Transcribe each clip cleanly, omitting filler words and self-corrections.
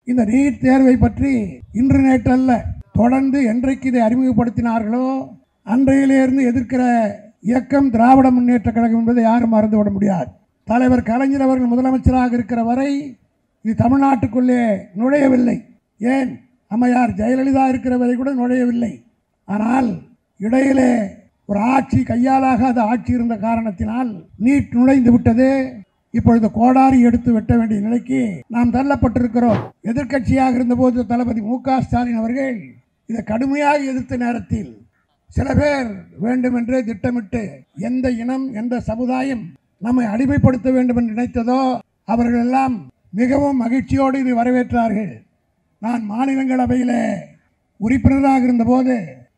இந்த நீட் தேர்வை பற்றி இன்று நேற்றல்ல, தொடர்ந்து என்றைக்கு இதை அறிமுகப்படுத்தினார்களோ அன்றையிலிருந்து எதிர்க்கிற இயக்கம் திராவிட முன்னேற்ற கழகம் என்பதை யாரும் மறந்துவிட முடியாது. தலைவர் கலைஞர் அவர்கள் முதலமைச்சராக இருக்கிற வரை இது தமிழ்நாட்டுக்குள்ளே நுழையவில்லை. ஏன், அம்மையார் ஜெயலலிதா இருக்கிற வரை கூட நுழையவில்லை. ஆனால் இடையிலே ஒரு ஆட்சி, கையாலாகாத ஆட்சி இருந்த காரணத்தினால் நீட் நுழைந்து விட்டது. இப்பொழுது கோடாரி எடுத்து வெட்ட வேண்டிய நிலைக்கு நாம் தள்ளப்பட்டிருக்கிறோம். எதிர்க்கட்சியாக இருந்தபோது தளபதி மு.க. ஸ்டாலின் அவர்கள் இதை கடுமையாக எதிர்த்த நேரத்தில் சில பேர் வேண்டுமென்றே திட்டமிட்டு எந்த இனம், எந்த சமுதாயம் நம்மை அடிமைப்படுத்த வேண்டும் என்று நினைத்ததோ அவர்கள் எல்லாம் மிகவும் மகிழ்ச்சியோடு இதை வரவேற்றார்கள். நான் மாநிலங்களவையில் உறுப்பினராக இருந்தபோது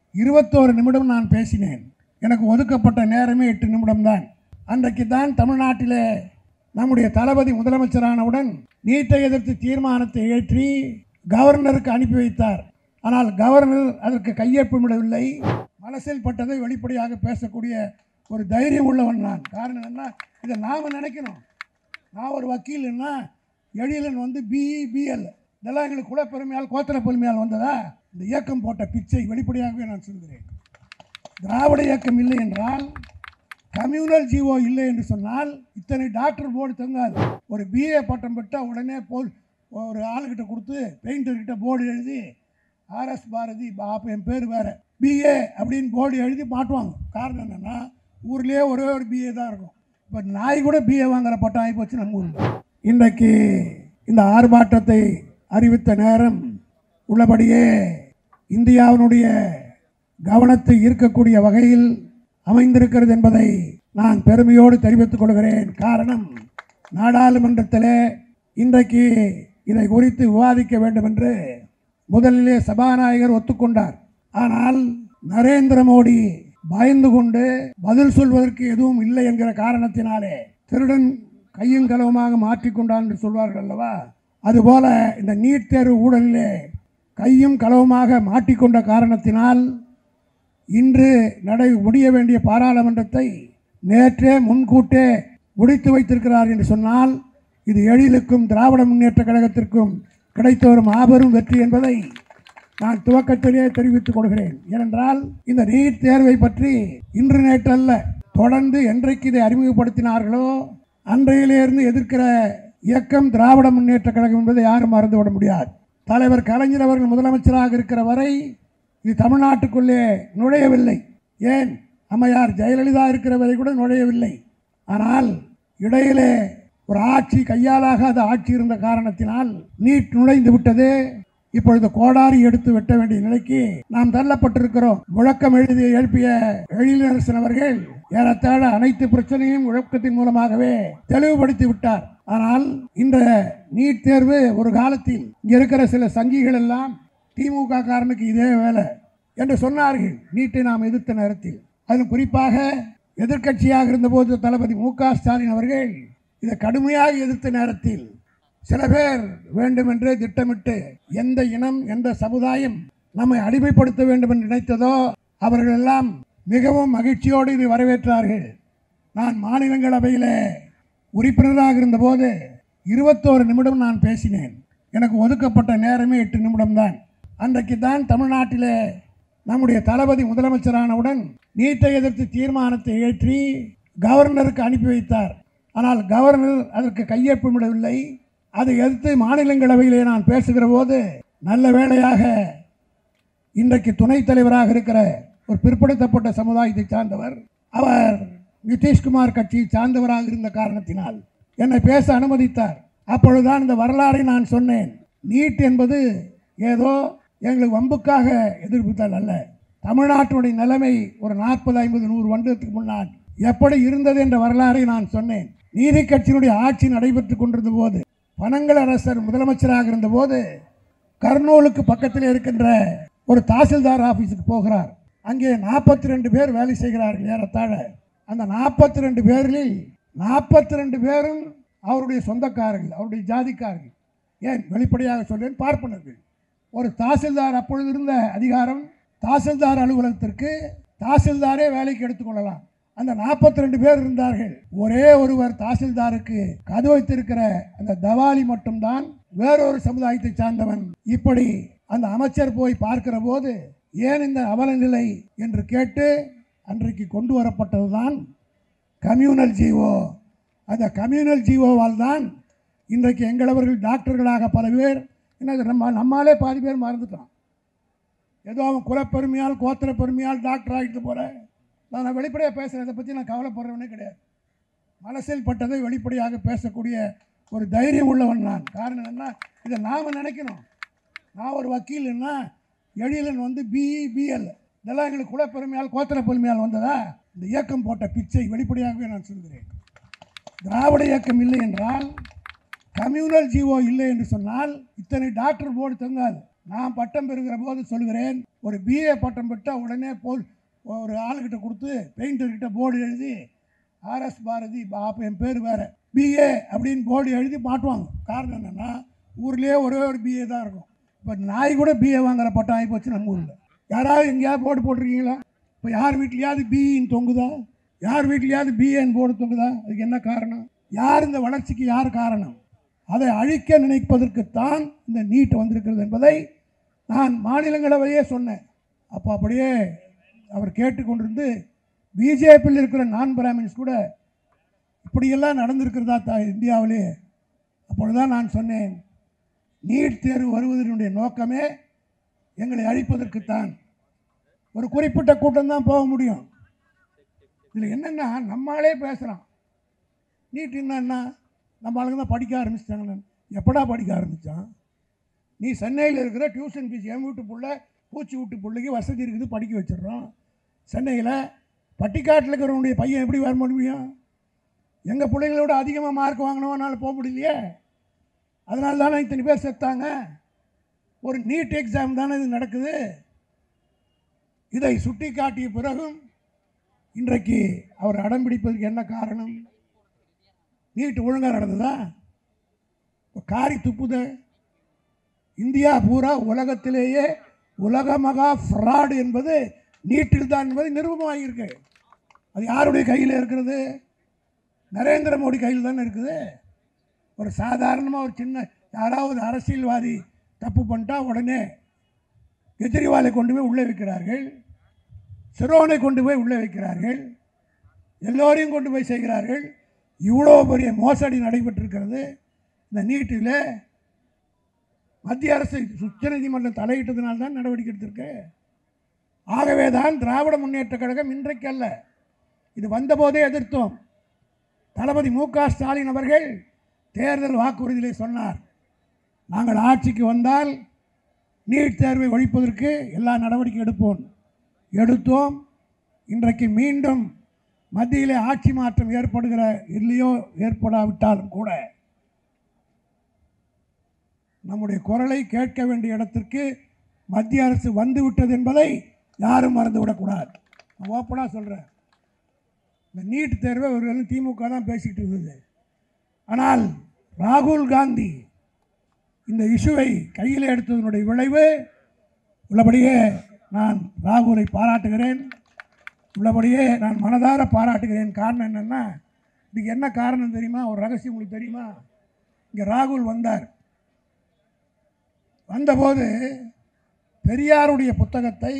21 நிமிடம் நான் பேசினேன். எனக்கு ஒதுக்கப்பட்ட நேரமே 8 நிமிடம்தான். அன்றைக்கு தான் தமிழ்நாட்டிலே நம்முடைய தளபதி முதலமைச்சரானவுடன் நீட்டை எதிர்த்து தீர்மானத்தை ஏற்றி கவர்னருக்கு அனுப்பி வைத்தார். ஆனால் கவர்னர் அதற்கு கையொப்பமிடவில்லை. மனசில் பட்டதை வெளிப்படையாக பேசக்கூடிய ஒரு தைரியம் உள்ளவன் நான். காரணம் என்ன, இதை நாம் நினைக்கணும். நான் ஒரு வக்கீல்னா எழிலன் வந்து பிஇ பிஎல் இதெல்லாம் எங்களுக்கு குலப்பெருமையால் கோத்திர பெருமையால் வந்ததா? இந்த இயக்கம் போட்ட பிச்சை வெளிப்படையாகவே நான் சொல்கிறேன். திராவிட இயக்கம் இல்லை என்றால், கம்யூனல் ஜிஓ இல்லை என்று சொன்னால் இத்தனை டாக்டர் போர்டு தங்காது. ஒரு பிஏ பட்டம் பெற்றால் உடனே ஒரு ஆளுக்கிட்ட கொடுத்து பெயிண்டர்கிட்ட போர்டு எழுதி ஆர்எஸ் பாரதி, அப்போ என் பேர் வேறு, பிஏ அப்படின்னு போர்டு எழுதி மாட்டுவாங்க. காரணம் என்னென்னா ஊர்லேயே ஒரே ஒரு பிஏ தான் இருக்கும். இப்போ நாய் கூட பிஏ வாங்குற பட்டம் ஆகி போச்சு நம்ம ஊரில். இன்றைக்கு இந்த ஆர்ப்பாட்டத்தை அறிவித்த நேரம் உள்ளபடியே இந்தியாவினுடைய கவனத்தை ஈர்க்கக்கூடிய வகையில் அமைந்திருக்கிறது என்பதை நான் பெருமையோடு தெரிவித்துக் கொள்கிறேன். காரணம், நாடாளுமன்றத்தில் இன்றைக்கு இதை குறித்து விவாதிக்க வேண்டும் என்று முதலிலே சபாநாயகர் ஒத்துக்கொண்டார். ஆனால் நரேந்திர மோடி பயந்து கொண்டு பதில் சொல்வதற்கு எதுவும் இல்லை என்கிற காரணத்தினாலே திருடன் கையும் களவுமாக மாற்றிக்கொண்டான் என்று சொல்வார்கள் அல்லவா, அதுபோல இந்த நீட் தேர்வு ஊழலிலே கையும் களவுமாக மாட்டிக்கொண்ட காரணத்தினால் இன்று முடிய வேண்டிய பாராளுமன்றத்தை நேற்றே முன்கூட்டே முடித்து வைத்திருக்கிறார் என்று சொன்னால் இது எழிலுக்கும் திராவிட முன்னேற்ற கழகத்திற்கும் கிடைத்த ஒரு மாபெரும் வெற்றி என்பதை நான் துவக்கத்திலே தெரிவித்துக் கொள்கிறேன். ஏனென்றால் இந்த நீட் தேர்வை பற்றி இன்று நேற்றல்ல, தொடர்ந்து என்றைக்கு இதை அறிமுகப்படுத்தினார்களோ அன்றையிலிருந்து எதிர்க்கிற இயக்கம் திராவிட முன்னேற்ற கழகம் என்பதை யாரும் மறந்துவிட முடியாது. தலைவர் கலைஞர் அவர்கள் முதலமைச்சராக இருக்கிற வரை இது தமிழ்நாட்டுக்குள்ளே நுழையவில்லை. ஏன், அம்மையார் ஜெயலலிதா இருக்கிற வரை கூட நுழையவில்லை. ஆனால் இடையிலே ஒரு ஆட்சி, கையாலாகாத ஆட்சி இருந்த காரணத்தினால் நீட் நுழைந்து விட்டது. இப்பொழுது கோடாரி எடுத்து வெட்ட வேண்டிய நிலைக்கு நாம் தள்ளப்பட்டிருக்கிறோம். முழக்கம் எழுப்பிய எழிலரசன் அவர்கள் ஏறத்தாழ அனைத்து பிரச்சனையும் முழக்கத்தின் மூலமாகவே தெளிவுபடுத்தி விட்டார். ஆனால் இந்த நீட் தேர்வு ஒரு காலத்தில் இங்க இருக்கிற சில சங்கிகள் எல்லாம் திமுக காரனுக்கு இதே வேலை என்று சொன்னார்கள். நீட்டை நாம் எதிர்த்த நேரத்தில், அதிலும் குறிப்பாக எதிர்க்கட்சியாக இருந்தபோது தளபதி மு.க. ஸ்டாலின் அவர்கள் இதை கடுமையாக எதிர்த்த நேரத்தில் சில பேர் வேண்டுமென்றே திட்டமிட்டு எந்த இனம், எந்த சமுதாயம் நம்மை அடிமைப்படுத்த வேண்டும் என்று நினைத்ததோ அவர்கள் எல்லாம் மிகவும் மகிழ்ச்சியோடு இதை வரவேற்றார்கள். நான் மாநிலங்களவையில் உறுப்பினராக இருந்தபோது 21 நிமிடம் நான் பேசினேன். எனக்கு ஒதுக்கப்பட்ட நேரமே 8 நிமிடம்தான். அன்றைக்கு தான் தமிழ்நாட்டிலே நம்முடைய தளபதி முதலமைச்சரானவுடன் நீட்டை எதிர்த்து தீர்மானத்தை ஏற்றி கவர்னருக்கு அனுப்பி வைத்தார். ஆனால் கவர்னர் அதற்கு கையொப்பமிடவில்லை. அதை எதிர்த்து மாநிலங்களவையிலே நான் பேசுகிற போது நல்ல வேளையாக இன்றைக்கு துணைத் தலைவராக இருக்கிற ஒரு பிற்படுத்தப்பட்ட சமுதாயத்தை சார்ந்தவர், அவர் நிதிஷ்குமார் கட்சியை சார்ந்தவராக இருந்த காரணத்தினால் என்னை பேச அனுமதித்தார். அப்பொழுதுதான் இந்த வரலாறை நான் சொன்னேன். நீட் என்பது ஏதோ எங்களுக்கு வம்புக்காக எதிர்ப்புத்தால் அல்ல. தமிழ்நாட்டினுடைய நிலைமை ஒரு 40, 50, 100 வருடத்துக்கு முன்னால் எப்படி இருந்தது என்ற வரலாறை நான் சொன்னேன். நீதி கட்சியினுடைய ஆட்சி நடைபெற்றுக் கொண்டிருந்த போது, பனங்கல் அரசர் முதலமைச்சராக இருந்தபோது கர்னூலுக்கு பக்கத்தில் இருக்கின்ற ஒரு தாசில்தார் ஆஃபீஸுக்கு போகிறார். அங்கே 42 பேர் வேலை செய்கிறார்கள் ஏறத்தாழ. அந்த 42 பேரில் 42 பேரும் அவருடைய சொந்தக்காரர்கள், அவருடைய ஜாதிக்காரர்கள். ஏன், வெளிப்படையாக சொல்லேன், பார்ப்பனர்கள். ஒரு தாசில்தார், அப்பொழுது இருந்த அதிகாரம், தாசில்தார் அலுவலகத்திற்கு தாசில்தாரே வேலைக்கு எடுத்துக்கொள்ளலாம். அந்த 42 பேர் இருந்தார்கள். ஒரே ஒருவர் தாசில்தாருக்கு கது வைத்திருக்கிற அந்த தவாலி மட்டும்தான் வேறொரு சமுதாயத்தை சார்ந்தவன். இப்படி அந்த அமைச்சர் போய் பார்க்கிற போது ஏன் இந்த அவல நிலை என்று கேட்டு அன்றைக்கு கொண்டு வரப்பட்டதுதான் கம்யூனல் ஜீவோ. அந்த கம்யூனல் ஜீவோவால் தான் இன்றைக்கு எங்களவர்கள் டாக்டர்களாக பல பேர் நம்மாலே பாதி பேர் மறந்துட்டோம். ஏதோ அவன் குலப்பெருமையால் கோத்திர பெருமையால் டாக்டர் ஆகிட்டு போகிறேன். நான் வெளிப்படையாக பேசுகிறேன். இதை பற்றி நான் கவலைப்படுறவனே கிடையாது. மனசில் பட்டதை வெளிப்படையாக பேசக்கூடிய ஒரு தைரியம் உள்ளவன் நான். காரணம் என்ன, இதை நாம் நினைக்கணும். நான் ஒரு வக்கீல்னா எழிலன் பிஇ பிஎல் இதெல்லாம் எங்களுக்கு குலப்பெருமையால் கோத்திர பெருமையால் வந்ததா? இந்த இயக்கம் போட்ட பிச்சை வெளிப்படையாகவே நான் சொல்கிறேன். திராவிட இயக்கம் இல்லை என்றால், கம்யூனல் ஜீவோ இல்லை என்று சொன்னால் இத்தனை டாக்டர் போர்டு தங்காது. நான் பட்டம் பெறுகிற போது சொல்கிறேன், ஒரு பிஏ பட்டம் பெற்றால் உடனே போல் ஒரு ஆளுக்கிட்ட கொடுத்து பெயிண்டர்கிட்ட போர்டு எழுதி ஆர்எஸ் பாரதி அப்போ என் பேர் வேறு பிஏ அப்படின்னு போர்டு எழுதி மாட்டுவாங்க. காரணம் என்னென்னா ஊர்லேயே ஒரே ஒரு பிஏ தான் இருக்கும். இப்போ நாய் கூட பிஏ வாங்குகிற பட்டம் ஆகி போச்சு நம்ம ஊரில். யாராவது எங்கேயாவது போர்டு போட்டிருக்கீங்களா? இப்போ யார் வீட்லையாவது பிஇன்னு தொங்குதா? யார் வீட்லையாவது பிஏன்னு போர்டு தொங்குதா? அதுக்கு என்ன காரணம்? யார் இந்த வளர்ச்சிக்கு யார் காரணம்? அதை அழிக்க நினைப்பதற்குத்தான் இந்த நீட் வந்திருக்கிறது என்பதை நான் மாநிலங்களவையே சொன்னேன். அப்போ அப்படியே அவர் கேட்டுக்கொண்டிருந்து பிஜேபியில் இருக்கிற நான் பிராமின்ஸ் கூட இப்படியெல்லாம் நடந்திருக்கிறதா இந்தியாவிலே? அப்பொழுதுதான் நான் சொன்னேன், நீட் தேர்வு வருவதனுடைய நோக்கமே எங்களை அழிப்பதற்குத்தான். ஒரு குறிப்பிட்ட கூட்டம் தான் போக முடியும். இதில் என்னென்னா நம்மளே பேசுகிறான். நீட் என்னன்னா நம்ம ஆளுங்க தான் படிக்க ஆரம்பிச்சிட்டாங்க. எப்படா படிக்க ஆரம்பித்தான்? நீ சென்னையில் இருக்கிற டியூஷன் ஃபீஸ் என் வீட்டு பிள்ளை பூச்சி வீட்டு பிள்ளைக்கு வசதி இருக்குது, படிக்க வச்சிடுறோம். சென்னையில் பட்டிக்காட்டில் இருக்கிறவனுடைய பையன் எப்படி வர முடியும்? எங்கள் பிள்ளைங்களோட அதிகமாக மார்க் வாங்கினவனால போக முடியலையே. அதனால தானே இத்தனை பேர் செத்தாங்க. ஒரு நீட் எக்ஸாம் தானே இது நடக்குது. இதை சுட்டி காட்டிய பிறகும் இன்றைக்கு அவர் அடம் பிடிப்பதற்கு என்ன காரணம்? நீட் ஒழுங்காக நடந்ததா? காரி துப்புது. இந்தியா பூரா உலகத்திலேயே உலக மகா ஃப்ராடு என்பது நீட்டில் தான் என்பது நிரூபமாகியிருக்கு. அது யாருடைய கையில் இருக்கிறது? நரேந்திர மோடி கையில் தானே இருக்குது. ஒரு சாதாரணமாக ஒரு சின்ன யாராவது அரசியல்வாதி தப்பு பண்ணிட்டா உடனே கெஜ்ரிவாலை கொண்டு போய் உள்ளே வைக்கிறார்கள், சிரோனை கொண்டு போய் உள்ளே வைக்கிறார்கள், எல்லோரையும் கொண்டு போய் செய்கிறார்கள். இவ்வளோ பெரிய மோசடி நடைபெற்றிருக்கிறது. இந்த நீட்டில் மத்திய அரசு உச்சநீதிமன்றம் தலையிட்டதுனால தான் நடவடிக்கை எடுத்திருக்கு. ஆகவே தான் திராவிட முன்னேற்ற கழகம் இன்றைக்கு அல்ல, இது வந்தபோதே எதிர்த்தோம். தளபதி மு.க. ஸ்டாலின் அவர்கள் தேர்தல் வாக்குறுதியிலே சொன்னார், நாங்கள் ஆட்சிக்கு வந்தால் நீட் தேர்வை ஒழிப்பதற்கு எல்லா நடவடிக்கை எடுப்போம். எடுத்தோம். இன்றைக்கு மீண்டும் மத்தியிலே ஆட்சி மாற்றம் ஏற்படுகிற இல்லையோ ஏற்படாவிட்டாலும் கூட நம்முடைய குரலை கேட்க வேண்டிய இடத்திற்கு மத்திய அரசு வந்துவிட்டது என்பதை யாரும் மறந்துவிடக்கூடாது. நான் ஓப்பனாக சொல்கிறேன், இந்த நீட் தேர்வை ஒரு திமுக தான் பேசிக்கிட்டு இருந்தது. ஆனால் ராகுல் காந்தி இந்த இஷ்யூவை கையில் எடுத்ததனுடைய விளைவு உள்ளபடியே நான் ராகுலை பாராட்டுகிறேன். உள்ளபடியே நான் மனதார பாராட்டுகிறேன். காரணம் என்னென்னா, இதுக்கு என்ன காரணம் தெரியுமா? ஒரு ரகசியம் உங்களுக்கு தெரியுமா? இங்கே ராகுல் வந்தார். வந்தபோது பெரியாருடைய புத்தகத்தை,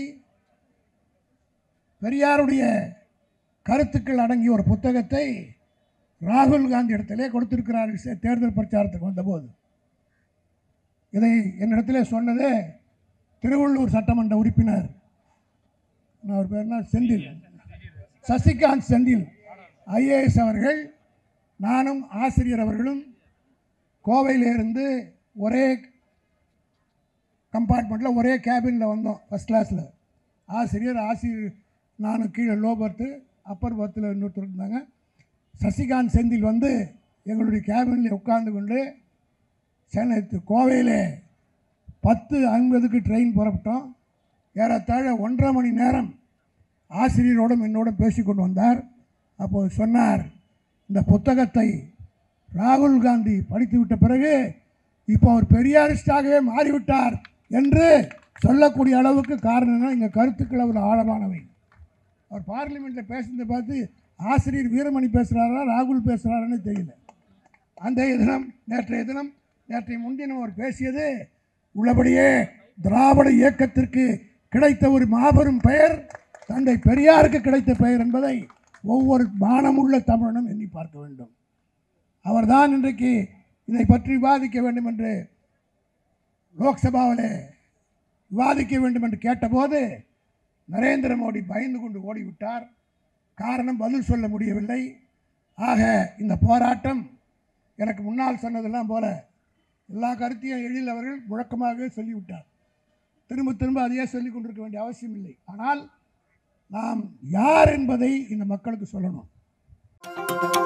பெரியாருடைய கருத்துக்கள் அடங்கிய ஒரு புத்தகத்தை ராகுல் காந்தி இடத்திலே கொடுத்திருக்கிறார். தேர்தல் பிரச்சாரத்துக்கு வந்தபோது இதை என்னிடத்திலே சொன்னது திருவள்ளூர் சட்டமன்ற உறுப்பினர், அவர் பேர் செந்தில், சசிகாந்த் செந்தில் ஐஏஎஸ் அவர்கள், நானும் ஆசிரியர் அவர்களும் கோவையிலிருந்து ஒரே கம்பார்ட்மெண்ட்டில் ஒரே கேபினில் வந்தோம். ஃபஸ்ட் கிளாஸில் ஆசிரியர் நானும் கீழே லோ பர்த்து, அப்பர் பர்த்தில் இன்னொருத்தர் இருந்தாங்க. சசிகாந்த் செந்தில் எங்களுடைய கேபினில் உட்கார்ந்து கொண்டு சென்னை கோவையில் 10:50க்கு ட்ரெயின் புறப்பட்டோம். ஏறத்தாழ 1.5 மணி நேரம் ஆசிரியரோடும் என்னோடும் பேசிக்கொண்டு வந்தார். அப்போது சொன்னார், இந்த புத்தகத்தை ராகுல் காந்தி படித்துவிட்ட பிறகு இப்போ அவர் பெரியாரிஸ்டாகவே மாறிவிட்டார் என்று சொல்லக்கூடிய அளவுக்கு காரணம்னா எங்கள் கருத்துக்கள் அவர் ஆழமானவை. அவர் பார்லிமெண்ட்டில் பேசுனதை பார்த்து ஆசிரியர் வீரமணி பேசுகிறாரா ராகுல் பேசுகிறாரான்னு தெரியல. அந்த தினம் நேற்றைய முன்தினம் அவர் பேசியது உள்ளபடியே திராவிட இயக்கத்திற்கு கிடைத்த ஒரு மாபெரும் பெயர் தந்தை பெரியாருக்கு கிடைத்த பெயர் என்பதை ஒவ்வொரு மானமுள்ள தமிழனும் எண்ணி பார்க்க வேண்டும். அவர்தான் இன்றைக்கு இதை பற்றி விவாதிக்க வேண்டும் என்று லோக்சபாவில் விவாதிக்க வேண்டும் என்று கேட்டபோது நரேந்திர மோடி பயந்து கொண்டு ஓடிவிட்டார். காரணம் பதில் சொல்ல முடியவில்லை. ஆக இந்த போராட்டம் எனக்கு முன்னால் சொன்னதெல்லாம் போல எல்லா கருத்தையும் எழில் அவர்கள் முழக்கமாகவே சொல்லிவிட்டார். திரும்ப திரும்ப அதையே சொல்லிக் கொண்டிருக்க வேண்டிய அவசியம் இல்லை. ஆனால் நாம் யார் என்பதை இந்த மக்களுக்கு சொல்லணும்.